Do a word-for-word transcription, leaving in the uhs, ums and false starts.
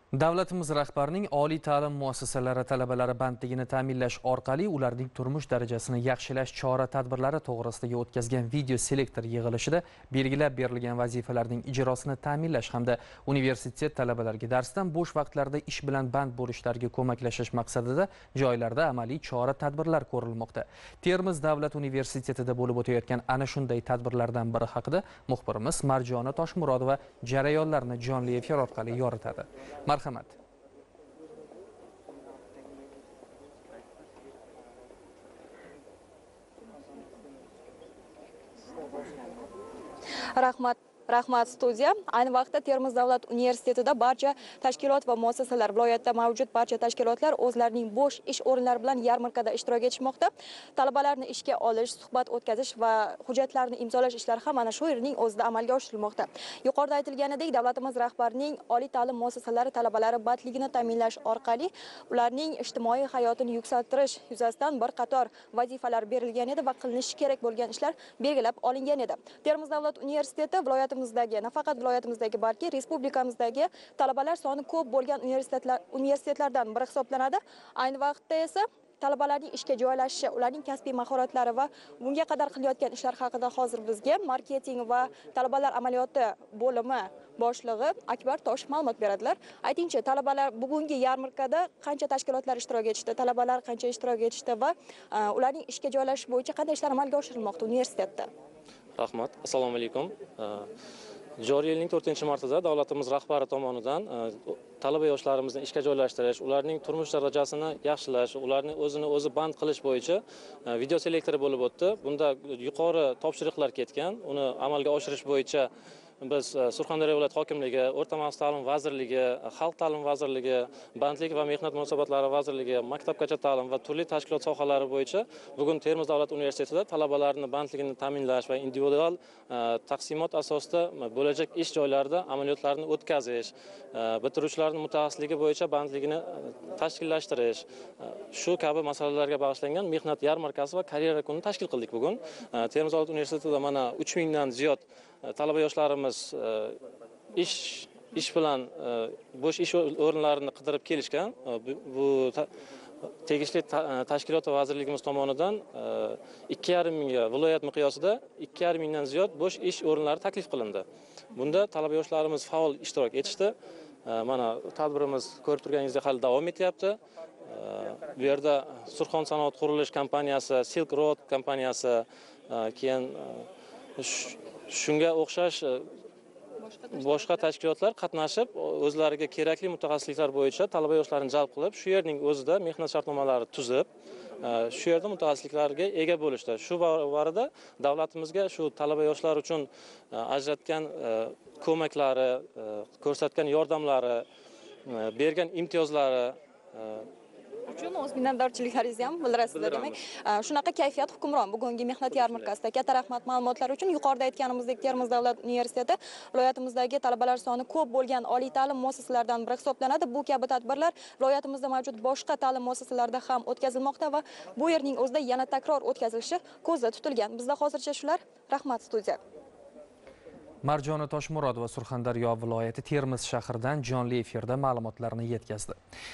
Davlatimiz rahbarining oliy ta'lim muassasalari talabalari bandligini ta'minlash orqali ularning turmush darajasini yaxshilash chora-tadbirlari to'g'risidagi o'tkazgan video selektor yig'ilishida belgilab berilgan vazifalarning ijrosini ta'minlash hamda universitet talabalariga darsdan bo'sh vaqtlarda ish bilan band bo'lishlariga ko'maklashish maqsadida joylarda amaliy chora-tadbirlar ko'rilmoqda. Termiz davlat universitetida bo'lib o'tayotgan ana shunday tadbirlardan biri haqida muxbirimiz Marjona Toshmurodova jarayonlarni jonli efir orqali yoritadi. Marhamat. Rahmat. Rahmat studiya. Ayni vaqtda Termiz davlat universitetida barcha tashkilot va muassasalar, viloyatda mavjud barcha tashkilotlar o'zlarining bo'sh ish o'rinlari bilan yarmarkada ishtirok etishmoqda. Talabalarni ishga olish, suhbat o'tkazish va hujjatlarni imzolash ishlari ham mana shu yerning o'zida amalga oshirilmoqda. Yuqorida aytilganidek, davlatimiz rahbarining oliy ta'lim muassasalari talabalari bandligini ta'minlash orqali ularning ijtimoiy hayotini yuksaltirish yuzasidan bir qator vazifalar berilgan edi va qilinishi kerak bo'lgan ishlar belgilab olingan edi. Termiz davlat universiteti viloyat nafaqat viloyatimizdagi, balki respublikamizdagi talabalar soni ko'p bo'lgan universitetlar universitetlardan biri hisoblanadi. Ayni vaqtda esa talabalarning ishga joylashishi, ularning kasbiy mahoratlari va bunga qadar qilayotgan ishlar haqida hozir bizga marketing va talabalar amaliyoti bo'limi boshlig'i Akbar Tosh ma'lumot beradilar. Aytingchi, talabalar bugungi yarmarkada qancha tashkilotlar ishtirok etishdi, talabalar qancha ishtirok etishdi va ularning ishga joylashish bo'yicha qanday ishlar amalga oshirilmoqda universitetda? Rahmat, assalomu alaykum. Joriy yilning to'rtinchi martida davlatimiz rahbari tomonidan talaba yoshlarimizni ishga joylashtirish, ularning turmush darajasini yaxshilash, ularni o'zini o'zi band qilish bo'yicha video selektori bo'lib o'tdi. Bunda yuqori topshiriqlar ketgan. Uni amalga oshirish bo'yicha biz Surxondaryo viloyat hokimligi, O'rta maxsus ta'lim vazirligi, Xalq ta'lim vazirligi, Bandlik va mehnat munosabatlari vazirligi, maktabgacha ta'lim va turli tashkilot sohalari bo'yicha bugun Termiz davlat universitetida talabalarning bandligini ta'minlash va individual taqsimot asosida bo'lajak ish joylarida amaliyotlarni o'tkazish, bitiruvchilarning mutaxassisligi bo'yicha bandligini tashkillashtirish, shu kabi masalalarga bag'ishlangan mehnat yarmarkasi va karyera kuni tashkil qildik bugun. Termiz davlat universitetida mana uch mingdan ziyod talaba yoshlarimiz ish ish bilan bo'sh ish o'rinlarini qidirib kelishgan. Bu tegishli tashkilot va vazirligimiz tomonidan ikki yarim mingga viloyat miqyosida ikki yarim mingdan ziyod bo'sh ish o'rinlari taklif qilindi. Bunda talaba yoshlarimiz faol ishtirok etishdi. Mana tadbirimiz ko'rib turganingizdek hali davom etyapti. Bu yerda Surxon sanoat qurilish kompaniyasi, Silk Road kompaniyasi, keyin shunga o'xshash boshqa tashkilotlar qatnashib, o'zlariga kerakli mutaxassisliklar bo'yicha talaba yoshlarni jalb qilib, shu yerning o'zida mehnat shartnomalari tuzib, shu yerda mutaxassisliklarga ega bo'lishdi. Shu borada davlatimizga shu talaba yoshlar uchun ajratgan ko'maklari, ko'rsatgan yordamlari, bergan imtiyozlari uchun o'z minnatdorchiliklaringizni ham bildirasizlar demak. Shunaqa kayfiyat hukmron bugungi mehnat yarmarkasida. Katta rahmat ma'lumotlar uchun. Yuqorida aytganimizdek, Termiz davlat universiteti viloyatimizdagi talabalar soni ko'p bo'lgan oliy ta'lim muassasalaridan biri hisoblanadi. Bu kabi tadbirlar viloyatimizda mavjud boshqa ta'lim muassasalarida ham o'tkazilmoqda va bu yerning o'zida yana takror o'tkazilishi ko'zda tutilgan. Bizda hozircha shular. Rahmat studiya. Marjona Toshmurodova Surxondaryo viloyati Termiz shahridan jonli efirda ma'lumotlarni yetkazdi.